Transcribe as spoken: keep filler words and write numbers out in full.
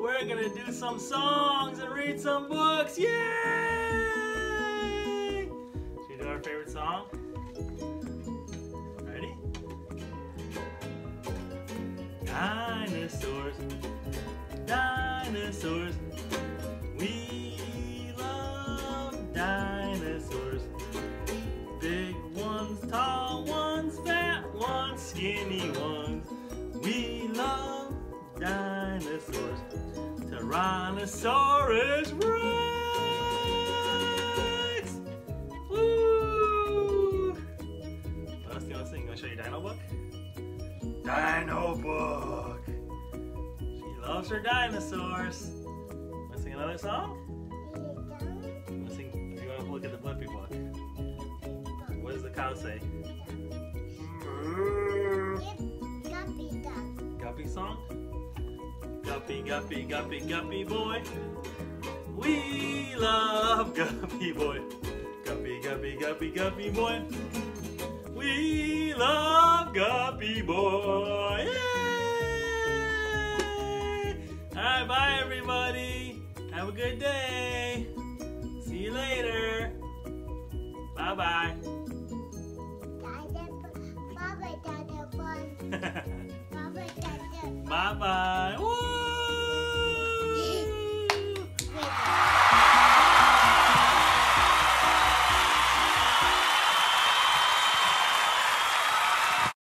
we're gonna do some songs and read some books. Yay! Should we do our favorite song? Ready? Dinosaurs, dinosaurs, we love dinosaurs. Big ones, tall ones, fat ones, skinny ones. We love dinosaurs. Tyrannosaurus Rex! Woo! What else do you want to sing? You want to show your dino book? Dino book! She loves her dinosaurs. Want to sing another song? You want to sing? You want to look at the Blippi book? What does the cow say? Guppy duck. Guppy song? Guppy, Guppy, Guppy, Guppy boy. We love Guppy boy. Guppy, Guppy, Guppy, Guppy boy. We love Guppy boy. Yay! Alright, bye everybody. Have a good day. See you later. Bye bye. Bye bye. Bye bye.